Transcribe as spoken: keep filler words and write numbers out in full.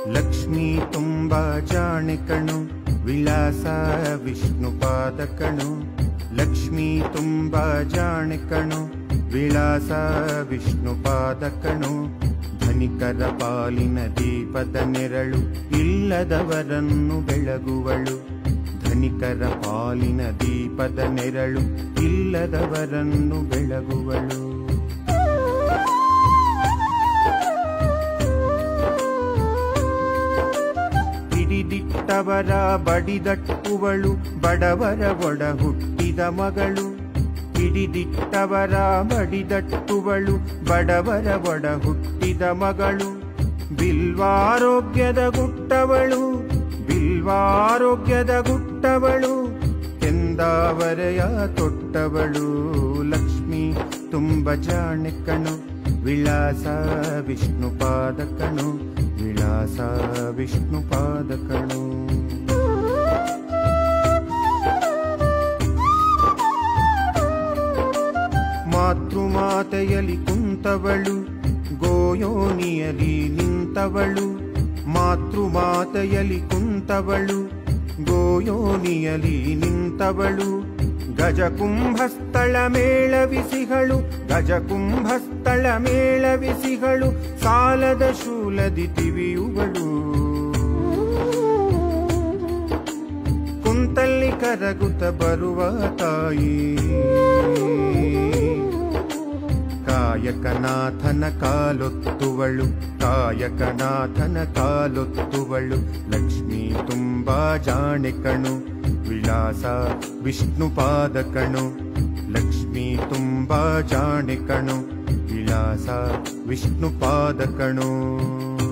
ಲಕ್ಷ್ಮೀ ತುಂಬಾ ಜಾಣೆ ಕಣು, ವಿಳಾಸ ವಿಷ್ಣುಪಾದ ಕಣು. ಲಕ್ಷ್ಮೀ ತುಂಬಾ ಜಾಣೆ ಕಣು, ವಿಳಾಸ ವಿಷ್ಣುಪಾದ ಕಣು. ಧನಿಕರ ಪಾಲಿನ ದೀಪದ ನೆರಳು, ಇಲ್ಲದವರನ್ನು ಬೆಳಗುವಳು. ಧನಿಕರ ಪಾಲಿನ ದೀಪದ ನೆರಳು, ಇಲ್ಲದವರನ್ನು ಬೆಳಗುವಳು. ಹಿಡಿದಿಟ್ಟವರ ಬಡಿದಟ್ಟುವಳು, ಬಡವರ ಒಡ ಹುಟ್ಟಿದ ಮಗಳು. ಹಿಡಿದಿಟ್ಟವರ ಬಡಿದಟ್ಟುವಳು, ಬಡವರ ಒಡ ಹುಟ್ಟಿದ ಮಗಳು. ಬಿಲ್ವಾರೋಗ್ಯದ ಗುಟ್ಟವಳು, ಬಿಲ್ವಾರೋಗ್ಯದ ಗುಟ್ಟವಳು. ಕೆಂದಾವರೆಯ ತೊಟ್ಟವಳು, ಲಕ್ಷ್ಮೀ ತುಂಬ ಜಾಣೆ ಕಣು, ವಿಳಾಸ ವಿಷ್ಣುಪಾದ ಕಣು. ವಿಳಾಸ ವಿಷ್ಣುಪಾದ ಕಣು. ಮಾತೃಮಾತೆಯಲ್ಲಿ ಕುಂತವಳು, ಗೋಯೋನಿಯಲಿ ನಿಂತವಳು. ಮಾತೃಮಾತೆಯಲ್ಲಿ ಕುಂತವಳು, ಗೋಯೋನಿಯಲಿ ನಿಂತವಳು. ಗಜಕುಂಭಸ್ಥಳ ಮೇಳವಿಸಿಗಳು, ಗಜಕುಂಭಸ್ಥಳ ಮೇಳವಿಸಿಗಳು. ಸಾಲದ ಶೂಲದಿ ತಿವಿಯುವಳು, ಕುಂತಲ್ಲಿ ಕರಗುತ್ತ ಬರುವ ತಾಯಿ. ಕಾಯಕನಾಥನ ಕಾಲೊತ್ತುವಳು, ಕಾಯಕನಾಥನ ಕಾಲೊತ್ತುವಳು. ಲಕ್ಷ್ಮೀ ತುಂಬಾ ಜಾಣೆ ಕಣು, ವಿಳಾಸ ವಿಷ್ಣುಪಾದ ಕಣು. ಲಕ್ಷ್ಮೀ ತುಂಬಾ ಜಾಣೆ ಕಣು, ವಿಳಾಸ ವಿಷ್ಣುಪಾದ ಕಣು.